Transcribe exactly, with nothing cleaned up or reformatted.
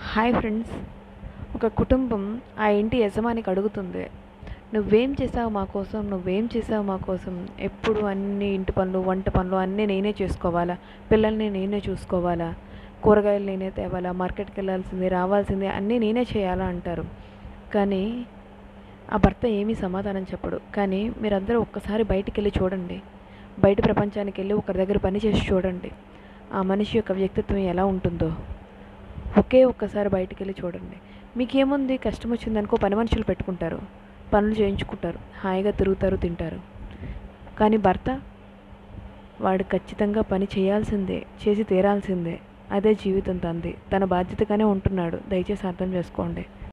Hi friends. ఒక కుటుంబం ఆ ఇంటి యజమానికి అడుగుతుంది, నువ్వేం చేసావు మా కోసం, నువ్వేం చేసావు మా కోసం, ఎప్పుడు అన్ని ఇంటి పనులు వంట పనులు అన్నీ నేనే చేసుకోవాలా, పిల్లల్ని నేనే చూసుకోవాలా, కూరగాయలు నేనే తేవాలా, మార్కెట్కి వెళ్ళాల్సింది రావాల్సింది అన్నీ నేనే చేయాలా అంటారు. కానీ ఆ భర్త ఏమీ సమాధానం చెప్పడు. కానీ మీరందరూ ఒక్కసారి బయటికి వెళ్ళి చూడండి, బయట ప్రపంచానికి వెళ్ళి ఒకరి దగ్గర పని చేసి చూడండి, ఆ మనిషి యొక్క వ్యక్తిత్వం ఎలా ఉంటుందో. ఒకే ఒక్కసారి బయటికి వెళ్ళి చూడండి. మీకేముంది, కష్టం వచ్చిందనుకో పని మనుషులు పెట్టుకుంటారు, పనులు చేయించుకుంటారు, హాయిగా తిరుగుతారు, తింటారు. కానీ భర్త వాడు ఖచ్చితంగా పని చేయాల్సిందే, చేసి తీరాల్సిందే. అదే జీవితం తంది, తన బాధ్యతగానే ఉంటున్నాడు. దయచేసి అర్థం చేసుకోండి.